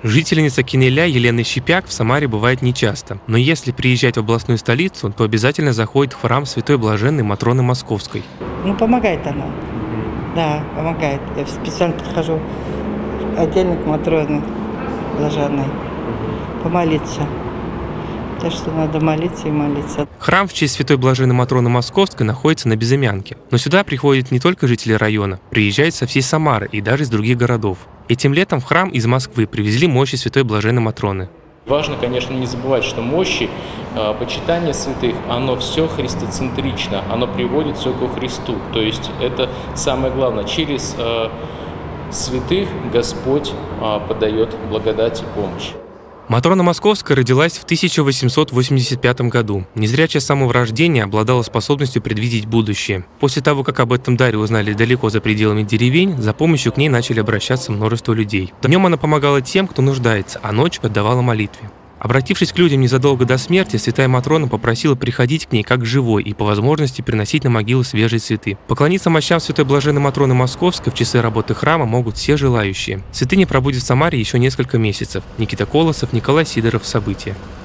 Жительница Кинеля Елена Щепяк в Самаре бывает нечасто, но если приезжать в областную столицу, то обязательно заходит в храм Святой Блаженной Матроны Московской. Ну, помогает она. Да, помогает. Я специально подхожу отдельно к Матроне Блаженной помолиться. Так что надо молиться и молиться. Храм в честь Святой Блаженной Матроны Московской находится на Безымянке. Но сюда приходят не только жители района, приезжают со всей Самары и даже из других городов. Этим летом в храм из Москвы привезли мощи Святой Блаженной Матроны. Важно, конечно, не забывать, что мощи, почитание святых, оно все христоцентрично, оно приводит все ко Христу. То есть это самое главное. Через святых Господь подает благодать и помощь. Матрона Московская родилась в 1885 году. Незрячая с самого рождения обладала способностью предвидеть будущее. После того, как об этом даре узнали далеко за пределами деревень, за помощью к ней начали обращаться множество людей. Днем она помогала тем, кто нуждается, а ночью отдавала молитве. Обратившись к людям незадолго до смерти, святая Матрона попросила приходить к ней как к живой и по возможности приносить на могилу свежие цветы. Поклониться мощам Святой Блаженной Матроны Московской в часы работы храма могут все желающие. Святыня пробудет в Самаре еще несколько месяцев. Никита Колосов, Николай Сидоров. События.